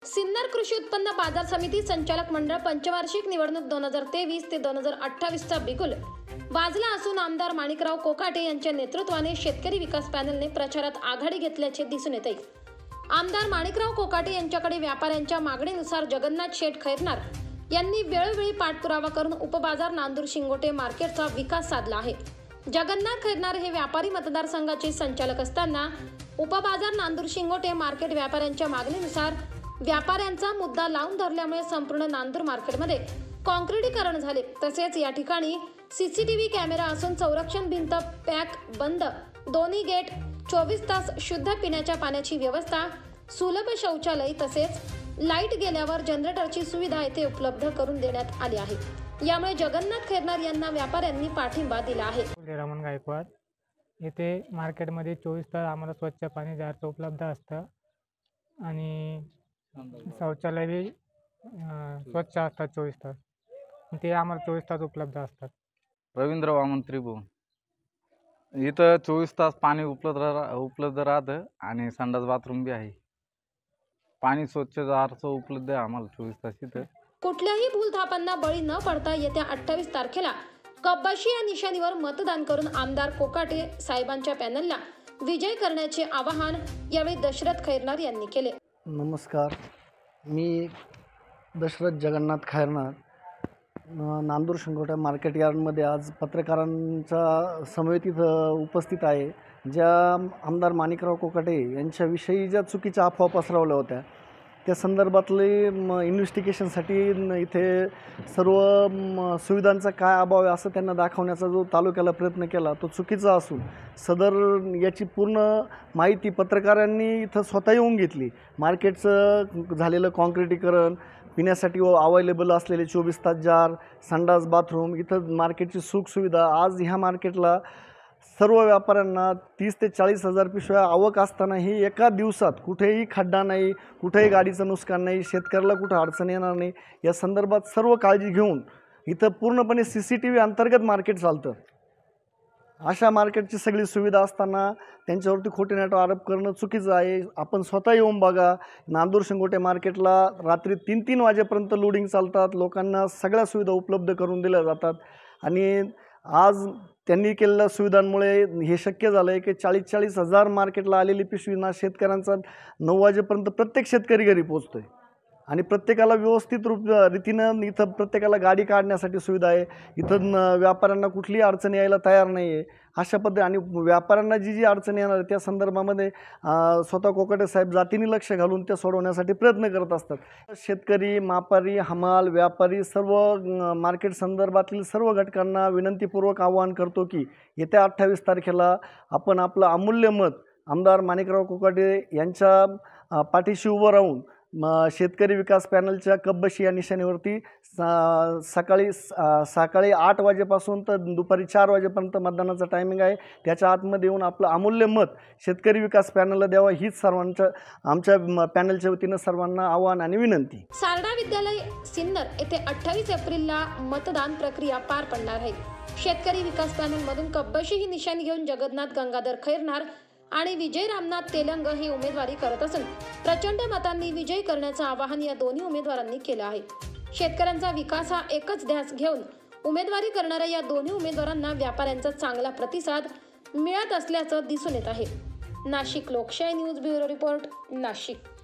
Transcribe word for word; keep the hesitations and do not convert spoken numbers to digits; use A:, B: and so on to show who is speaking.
A: सिन्नर कृषी उत्पन्न बाजार समिती संचालक मंडळ पंचवार्षिक निवडणूक दोन हजार तेवीस ते दोन हजार अठ्ठावीस चा बिगुल वाजला असून आमदार माणिकराव कोकाटे यांच्या नेतृत्वाने शेतकरी विकास पॅनलने प्रचारात आघाडी घेतल्याचे दिसून येते। आमदार माणिकराव कोकाटे यांच्याकडे व्यापाऱ्यांच्या मागणीनुसार जगन्नाथ शेठ खैरनार यांनी वेळोवेळी पाठपुरावा करून उपबाजार नांदूर शिंगोटे मार्केटचा विकास साधला आहे। जगन्नाथ खैरनार हे व्यापारी मतदारसंघाचे संचालक असताना उपबाजार नांदूर शिंगोटे मार्केट व्यापाऱ्यांच्या मागणीनुसार व्यापाऱ्यांचा मुद्दा लावून धरल्यामुळे संपूर्ण नांदूर मार्केटमध्ये काँक्रिटीकरण झाले। तसेच या ठिकाणी सीसीटीव्ही कॅमेरा असून संरक्षण भिंत पॅक बंद, दोन्ही गेट, चोवीस तास शुद्ध पिण्याच्या पाण्याची व्यवस्था, सुलभ शौचालय तसेच लाईट गेल्यावर जनरेटरची सुविधा येथे उपलब्ध करून देण्यात आली आहे। यामुळे जगन्नाथ खैरनार यांना व्यापाऱ्यांनी पाठिंबा दिला आहे।
B: रमण गायकवाड येथे मार्केटमध्ये चोवीस तास आम्हाला स्वच्छ पाणी जारचं उपलब्ध असतं आणि शौचालय स्वच्छ असतात चोवीस तास, ते आम्हाला चोवीस तास उपलब्ध असतात।
C: रवींद्र वामन त्रिभुवन इथं चोवीस तास पाणी उपलब्ध रा उपलब्ध राहतं आणि संडास बाथरूम बी आहे। पाणी स्वच्छ जारचं उपलब्ध आहे आम्हाला चोवीस तास इथं।
A: कुठल्याही भूलथापांना बळी न पडता येत्या अठ्ठावीस तारखेला कब्बाशी या निशाणीवर मतदान करून आमदार कोकाटे साहेबांच्या पॅनलला विजय करण्याचे आवाहन यावेळी दशरथ खैरनार यांनी केले।
D: नमस्कार, मी दशरथ जगन्नाथ खैरनार नांदूर शिंगोटे मार्केट यार्डमध्ये आज पत्रकारांच्या समवेत इथं उपस्थित आहे। ज्या आमदार माणिकराव कोकाटे यांच्याविषयी ज्या चुकीच्या अफवा पसरवल्या होत्या त्या संदर्भातले इन्व्हेस्टिगेशनसाठी इथे सर्व सुविधांचा काय अभाव आहे असं त्यांना दाखवण्याचा जो तालुक्याला प्रयत्न केला तो चुकीचा असून सदर याची पूर्ण माहिती पत्रकारांनी इथं स्वतः येऊन घेतली। मार्केटचं झालेलं काँक्रिटीकरण, पिण्यासाठी अवेलेबल असलेले चोवीस तास जार, संडास बाथरूम, इथं मार्केटची सुखसुविधा, आज ह्या मार्केटला सर्व व्यापाऱ्यांना तीस ते चाळीस हजार पिशव्या आवक असतानाही एका दिवसात कुठेही खड्डा नाही, कुठेही गाडीचं नुकसान नाही, शेतकऱ्याला कुठं अडचण येणार नाही या संदर्भात सर्व काळजी घेऊन इथं पूर्णपणे सी सी टी व्ही अंतर्गत मार्केट चालतं। अशा मार्केटची सगळी सुविधा असताना त्यांच्यावरती खोटे नाटक आरोप करणं चुकीचं आहे। आपण स्वतः येऊन बघा, नांदूर शिंगोटे मार्केटला रात्री तीन तीन वाजेपर्यंत लोडिंग चालतात, लोकांना सगळ्या सुविधा उपलब्ध करून दिल्या जातात आणि आज त्यांनी केलेल्या सुविधांमुळे हे शक्य झालं आहे की चाळीस चाळीस हजार मार्केटला आलेली पिशवीना शेतकऱ्यांचा नऊ वाजेपर्यंत प्रत्येक शेतकरी घरी पोचतो आहे आणि प्रत्येकाला व्यवस्थित रूप रीतीनं इथं प्रत्येकाला गाडी काढण्यासाठी सुविधा आहे। इथं व्यापाऱ्यांना कुठलीही अडचण यायला तयार नाही आहे अशा पद्धती आणि व्यापाऱ्यांना जी जी अडचण येणार आहे त्या संदर्भामध्ये स्वतः कोकाटे साहेब जातीने लक्ष घालून त्या सोडवण्यासाठी प्रयत्न करत असतात। शेतकरी, मापारी, हमाल, व्यापारी सर्व मार्केट संदर्भातील सर्व घटकांना विनंतीपूर्वक आवाहन करतो की येत्या अठ्ठावीस तारखेला आपण आपलं अमूल्य मत आमदार माणिकराव कोकाटे यांच्या पाठीशी उभं राहून शेतकरी विकास पॅनलच्या कब्बशी या निशाणीवरती सकाळी सकाळी आठ वाजेपासून तर दुपारी चार वाजेपर्यंत मतदानाचा टायमिंग आहे। त्याच्या आतमध्ये येऊन आपलं अमूल्य मत शेतकरी विकास पॅनलला द्यावं हीच सर्वांच्या आमच्या पॅनलच्या वतीनं सर्वांना आवाहन आणि विनंती।
A: सारडा विद्यालय सिन्नर येथे अठ्ठावीस एप्रिलला मतदान प्रक्रिया पार पडणार आहे। शेतकरी विकास पॅनलमधून कब्बशी ही निशाणी घेऊन जगन्नाथ गंगाधर खैरनार आणि विजय रामनाथ तेलंग हे उमेदवारी करत असून प्रचंड मतांनी विजय करण्याचं आवाहन या दोन्ही उमेदवारांनी केलं आहे। शेतकऱ्यांचा विकास हा एकच ध्यास घेऊन उमेदवारी करणाऱ्या या दोन्ही उमेदवारांना व्यापाऱ्यांचा चांगला प्रतिसाद मिळत असल्याचं दिसून येत आहे। नाशिक लोकशाही न्यूज ब्युरो रिपोर्ट, नाशिक।